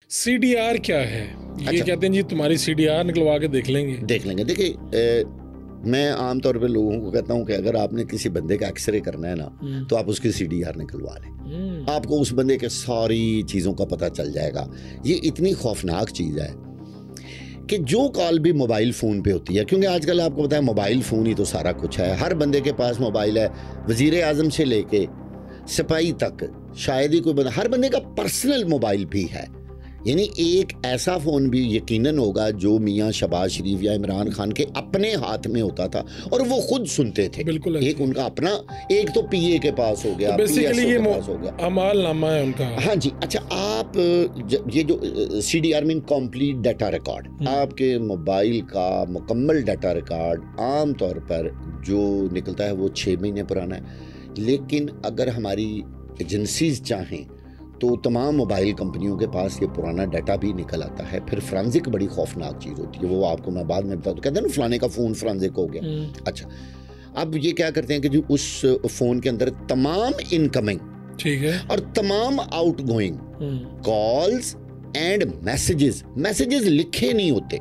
CDR क्या है? ये कहते हैं जी तुम्हारी CDR निकलवा के देख लेंगे। देखिए, मैं आमतौर पे लोगों को कहता हूं कि अगर आपने किसी बंदे का एक्सरे करना है ना तो आप उसकी CDR निकलवा लें, आपको उस बंदे के सारी चीज़ों का पता चल जाएगा। ये इतनी खौफनाक चीज़ है कि जो कॉल भी मोबाइल फ़ोन पे होती है, क्योंकि आजकल आपको पता है मोबाइल फ़ोन ही तो सारा कुछ है, हर बंदे के पास मोबाइल है, वज़ीर आज़म से लेके सिपाही तक, शायद ही कोई बंदा, हर बंदे का पर्सनल मोबाइल भी है। यानी एक ऐसा फ़ोन भी यकीनन होगा जो मियाँ शहबाज शरीफ या इमरान खान के अपने हाथ में होता था और वो खुद सुनते थे। बिल्कुल एक उनका अपना, एक तो PA के पास हो गया, बेसिकली ये पास हो गया, अमाल नामा है उनका। हाँ जी। अच्छा, आप ये जो CDR mean complete data record, आपके मोबाइल का मुकम्मल डाटा रिकॉर्ड आम तौर पर जो निकलता है वो 6 महीने पुराना है, लेकिन अगर हमारी एजेंसीज चाहें तो तमाम मोबाइल कंपनियों के पास ये पुराना डाटा भी निकल आता है। फिर फ्रांजिक बड़ी खौफनाक चीज़ होती है, वो आपको मैं बाद में बताऊँ। तो कहते हैं ना फलाने का फ़ोन फ्रांजिक हो गया। अच्छा, अब ये क्या करते हैं कि जो उस फ़ोन के अंदर तमाम इनकमिंग, ठीक है, और तमाम आउटगोइंग कॉल्स एंड मैसेजेस लिखे नहीं होते।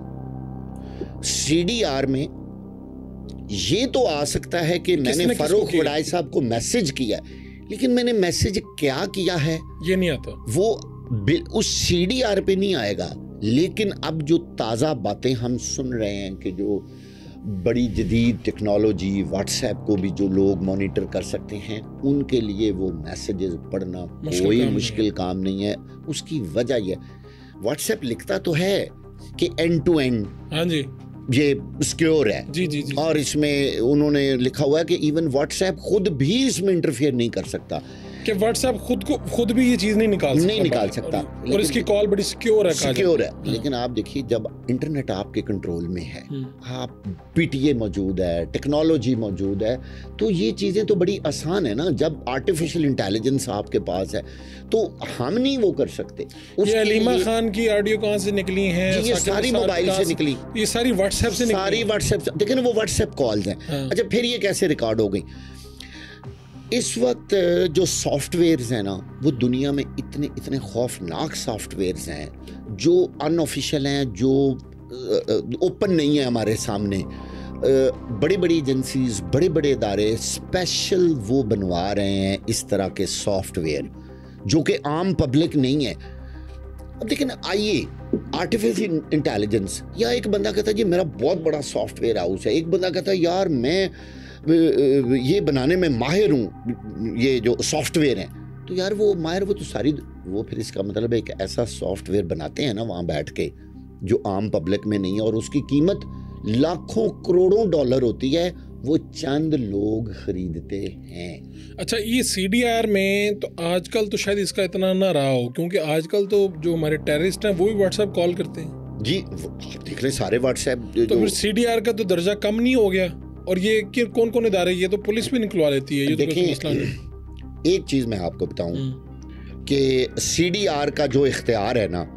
CDR में ये तो आ सकता है कि मैंने फारूक वड़ाई साहब को मैसेज किया, लेकिन मैंने मैसेज क्या किया है ये नहीं आता, वो उस CDR पे नहीं आएगा। लेकिन अब जो ताज़ा बातें हम सुन रहे हैं कि जो बड़ी जदीद टेक्नोलॉजी, WhatsApp को भी जो लोग मॉनिटर कर सकते हैं, उनके लिए वो मैसेजेस पढ़ना कोई मुश्किल काम नहीं है। उसकी वजह यह, WhatsApp लिखता तो है कि एंड टू एंड, हाँ जी, ये सिक्योर है, जी। और इसमें उन्होंने लिखा हुआ है कि इवन WhatsApp खुद भी इसमें इंटरफेयर नहीं कर सकता, कि WhatsApp खुद भी ये चीज नहीं निकाल सकता और इसकी कॉल बड़ी सिक्योर है। लेकिन आप देखिए, जब इंटरनेट आपके कंट्रोल में है, आप PTA मौजूद है, टेक्नोलॉजी मौजूद है, तो ये चीजें तो बड़ी आसान है ना। जब आर्टिफिशियल इंटेलिजेंस आपके पास है तो हम नहीं वो कर सकते। ये अलीमा खान की ऑडियो कहाँ से निकली है? ये सारी मोबाइल से निकली, ये सारी WhatsApp से निकली, देखिए ना, वो WhatsApp कॉल्स हैं। अच्छा, फिर ये कैसे रिकॉर्ड हो गई? इस वक्त जो सॉफ्टवेयर्स हैं ना, वो दुनिया में इतने खौफनाक सॉफ्टवेयर्स हैं जो अनऑफिशियल हैं, जो ओपन नहीं है हमारे सामने। बड़ी बड़ी एजेंसीज, बड़े बड़े इदारे स्पेशल वो बनवा रहे हैं इस तरह के सॉफ्टवेयर जो कि आम पब्लिक नहीं है। अब देखिए ना, आइए, आर्टिफिशियल इंटेलिजेंस, या एक बंदा कहता है जी मेरा बहुत बड़ा सॉफ्टवेयर हाउस है, एक बंदा कहता है यार मैं ये बनाने में माहिर हूँ, ये जो सॉफ्टवेयर हैं। तो यार वो माहिर, वो तो सारी, वो फिर इसका मतलब एक ऐसा सॉफ्टवेयर बनाते हैं ना वहाँ बैठ के जो आम पब्लिक में नहीं है, और उसकी कीमत लाखों करोड़ों डॉलर होती है, वो चंद लोग खरीदते हैं। अच्छा, ये CDR में तो आजकल तो शायद इसका इतना ना रहा हो, क्योंकि आजकल तो जो हमारे टेररिस्ट हैं वो भी WhatsApp कॉल करते हैं जी। देख रहे सारे WhatsApp, तो फिर CDR का तो दर्जा कम नहीं हो गया? और ये कौन इदारे, ये तो पुलिस भी निकलवा लेती है, ये तो कोई मसला नहीं। एक चीज मैं आपको बताऊं कि CDR का जो इख्तियार है ना,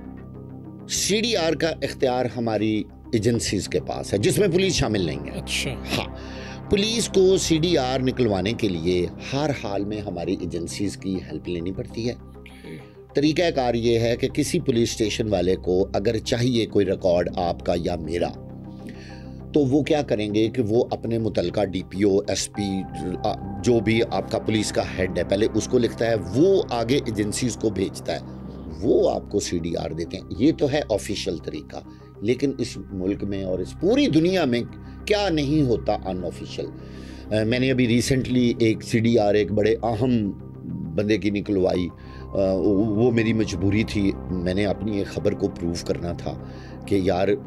CDR का इख्तियार हमारी एजेंसीज के पास है, जिसमें पुलिस शामिल नहीं है। अच्छा, हाँ, पुलिस को CDR निकलवाने के लिए हर हाल में हमारी एजेंसीज की हेल्प लेनी पड़ती है। तरीकाकार ये है कि किसी पुलिस स्टेशन वाले को अगर चाहिए कोई रिकॉर्ड आपका या मेरा, तो वो क्या करेंगे कि वो अपने मुतलका DPO, SP, जो भी आपका पुलिस का हेड है, पहले उसको लिखता है, वो आगे एजेंसीज को भेजता है, वो आपको CDR देते हैं। ये तो है ऑफिशियल तरीका, लेकिन इस मुल्क में और इस पूरी दुनिया में क्या नहीं होता अनऑफिशियल। मैंने अभी रिसेंटली एक CDR एक बड़े अहम बंदे की निकलवाई, वो मेरी मजबूरी थी, मैंने अपनी एक खबर को प्रूव करना था कि यार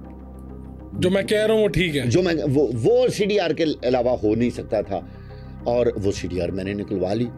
जो मैं कह रहा हूँ वो ठीक है, जो मैं वो CDR के अलावा हो नहीं सकता था, और वो CDR मैंने निकलवा ली।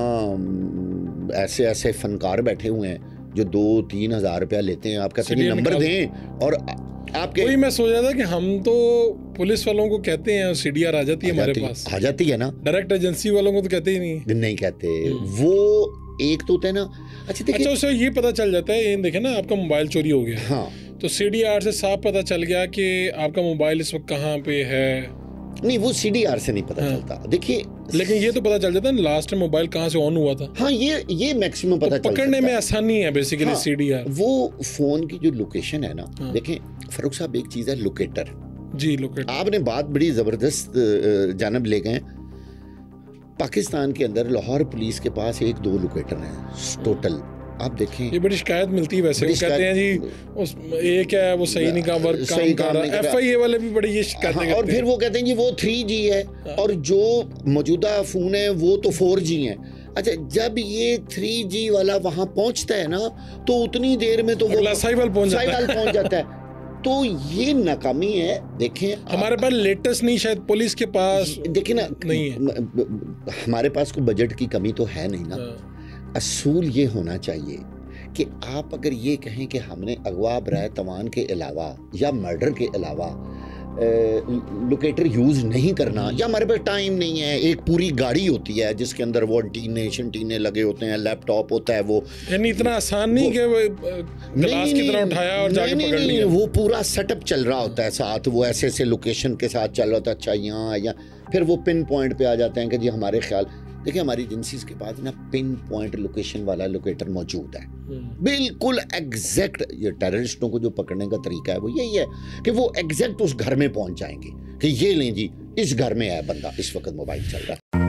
यहाँ ऐसे फनकार बैठे हुए हैं जो 2-3 हज़ार रुपया लेते हैं, आप कहते हैं नंबर दें, और आपके, वही मैं सोच रहा था कि हम तो पुलिस वालों को कहते हैं CDR आ जाती है हमारे पास, आ जाती है ना, डायरेक्ट एजेंसी वालों को तो कहते ही नहीं कहते। वो एक तो होता है ना। अच्छा, उससे ये पता चल जाता है, ये देखे ना आपका मोबाइल चोरी हो गया, हाँ, तो CDR से साफ पता चल गया कि आपका मोबाइल इस वक्त कहाँ पे है, नहीं, वो CDR से नहीं पता चलता। देखिए, लेकिन ये तो पता चल जाता है लास्ट टाइम मोबाइल कहाँ से ऑन हुआ था। हाँ, ये मैक्सिमम पता तो चल पकड़ने सकता में आसानी है बेसिकली। हाँ, CDR वो फोन की जो लोकेशन है ना, देखें फरूख साहब, एक चीज है लोकेटर जी। लोकेटर आपने बात बड़ी जबरदस्त जानब ले गए। पाकिस्तान के अंदर लाहौर पुलिस के पास 1-2 लोकेटर हैं टोटल। आप देखें, ये बड़ी शिकायत मिलती है वैसे। वो कहते हैं जी उस एक है वो सही नहीं काम कर रहा। FIA वाले भी बड़ी ये शिकायतें करते हैं। और फिर वो कहते हैं जी वो 3G है और जो मौजूदा फोन है वो तो 4G है। अच्छा, जब ये 3G वाला वहां पहुंचता है ना, तो उतनी देर में तो वो साइबल पहुंच जाता है। तो ये नाकामी है। देखें, हमारे पास लेटेस्ट नहीं, शायद पुलिस के पास देखें ना, नहीं है। हमारे पास कोई बजट की कमी तो है नहीं ना। असूल ये होना चाहिए कि आप अगर ये कहें कि हमने अगवा बराए तवान के अलावा या मर्डर के अलावा लोकेटर यूज़ नहीं करना, या हमारे पास टाइम नहीं है, एक पूरी गाड़ी होती है जिसके अंदर वो एंटीने लगे होते हैं, लैपटॉप होता है, वो यानी इतना आसान नहीं कि ग्लास की तरह उठाया और जाके पकड़ लिया। वो पूरा सेटअप चल रहा होता है साथ, वो ऐसे लोकेशन के साथ चल रहा होता है। अच्छा, यहाँ या फिर वो पिन पॉइंट पे आ जाते हैं कि जी हमारे ख्याल। देखिए, हमारी एजेंसीज के पास ना पिन पॉइंट लोकेशन वाला लोकेटर मौजूद है, बिल्कुल एग्जैक्ट। ये टेररिस्टों को जो पकड़ने का तरीका है वो यही है कि वो एग्जैक्ट उस घर में पहुंच जाएंगे कि ये लें जी, इस घर में है बंदा, इस वक्त मोबाइल चल रहा है।